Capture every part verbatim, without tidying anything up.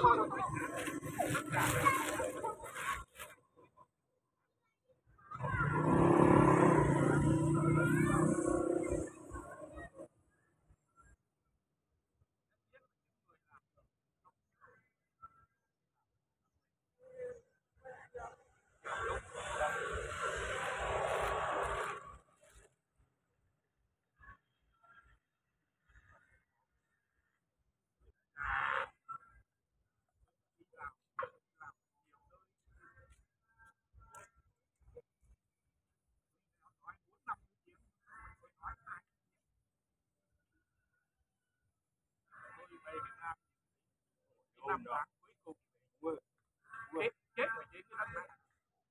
năm tháng cuối cùng chết chết phải chết cái năm tháng.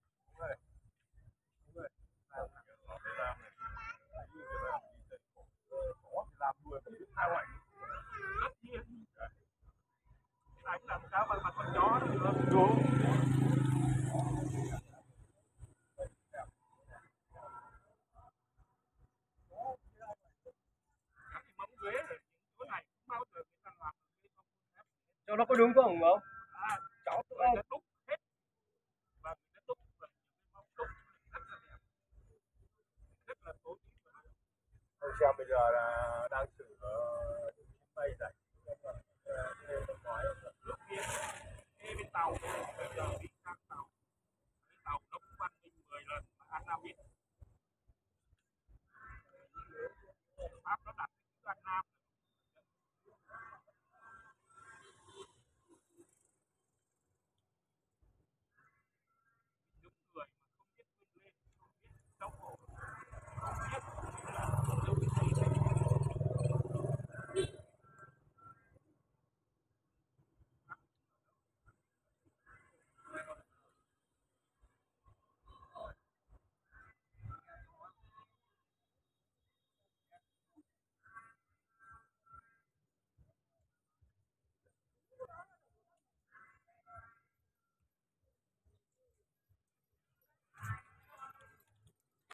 Làm đuôi phải sao vậy? Tất nhiên. Anh làm sao mà mà con chó nó được? Đúng. Cho nó có đúng không không? À, cháu không đúc hết và người ta đúc và móng đúc rất là đẹp, rất là tốt. Xem bây giờ là đang